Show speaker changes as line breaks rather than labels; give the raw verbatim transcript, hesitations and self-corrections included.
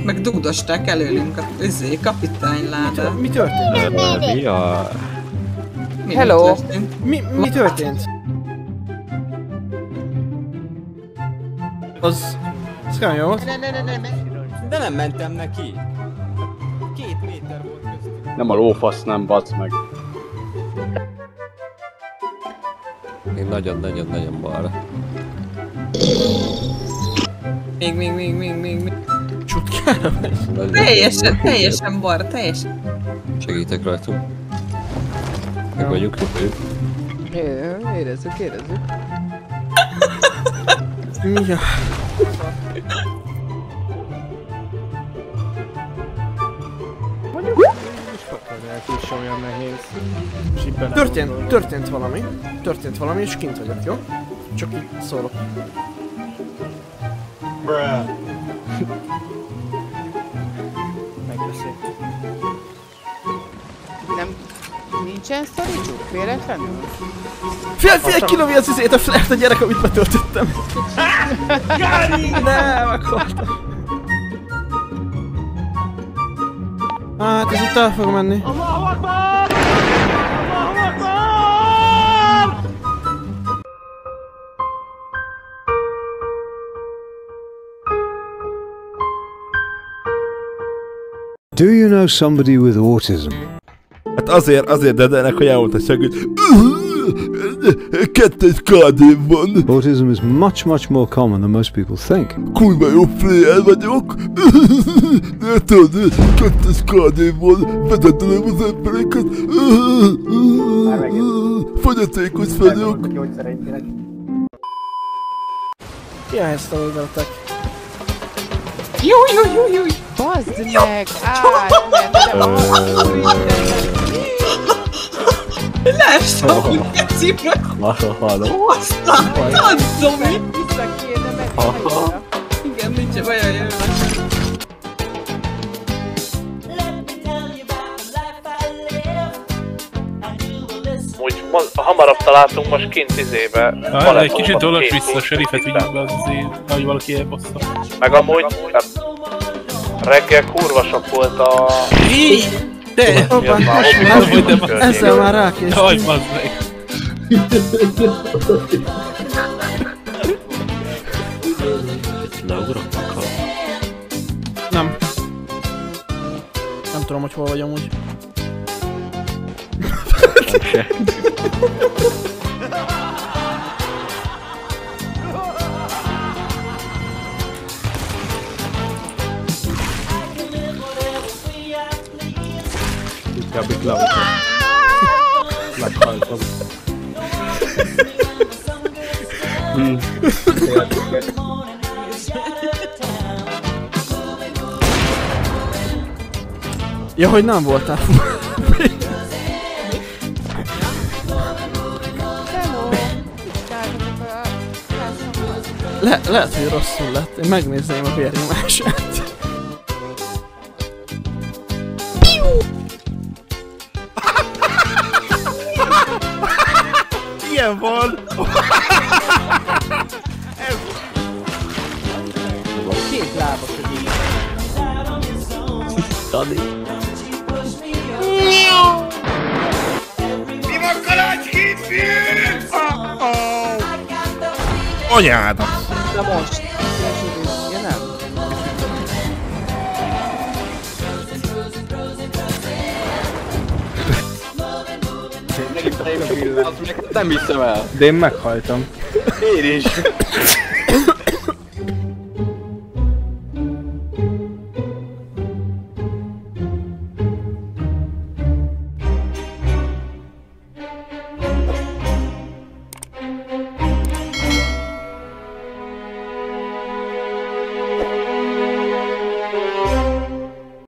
Meg dugdosták előlünk a izé, kapitányládát.
Mi történt?
Mi a...
Mi
Hello!
történt?
Mi, mi történt? Az... Az olyan jó volt?
Ne, ne, ne, ne, ne.
De nem mentem neki. Két méter volt köztük.
Nem a lófasz, nem, bazd meg.
Én nagyon-nagyon-nagyon balra.
Még, még, még, még, még, még.
Csutkára vagy?
Teljesen, teljesen balra, teljesen.
Segítek rajtunk. Meg vagyunk, meg vagyunk.
Jó, érezzük, érezzük.
Mi a...
Ez is olyan nehéz.
Történt, történt valami. Történt valami, és kint vagyok, jó? Csak így szólok.
Megbeszéltük.
Nem... Nincsen sztoricsuk? Véletlenül?
Fél, fél kilómi az izét a flert a gyerek, amit betöltöttem. Nem, meghaltam. Hát ez itt el fog menni.
Do you know somebody with autism?
Hát azért, azért dedelnek, hogy elmondta segít. Kettes ká dé van.
Autism is much, much more common than most people think.
Kurva jó player vagyok. Ne tudod, kettes ká dé van. Vezetelem az embereket. Fogyatékos vagyok.
Ilyen helyzetet végzeltek.
Jó, jó, jó, jó.
Bazd meg! Átmentem!
Leestem, hogy kecimre!
Halló.
Aztán, az Zomi!
Vissza kéne meg!
Igen, nincs baj, jön.
Úgy hamarabb találtunk most kint izébe.
Ah, egy kicsit dolog vissza, a serifet vigyük be az izé, ahogy valaki elbassza.
Meg amúgy reggel kurva sok volt a...
Hí! De!
Ezzel már rákéstem.
Jaj, bazd meg!
Leugrok meg, ha...
Nem. Nem tudom, hogy hol vagy amúgy.
Jobbik leugrok. Meghaltam. Hmm.
Ja, hogy nem voltál. Le lehet, hogy rosszul lett. Én megnézném a vérnyomását.
Ilyen van!
Két lábas a gyík.
Dani.
Mi van kalácskét, fiú? Anyádat!
Na most! Ja nem?
Nem hiszem el.
De én meghaltam.
Én is.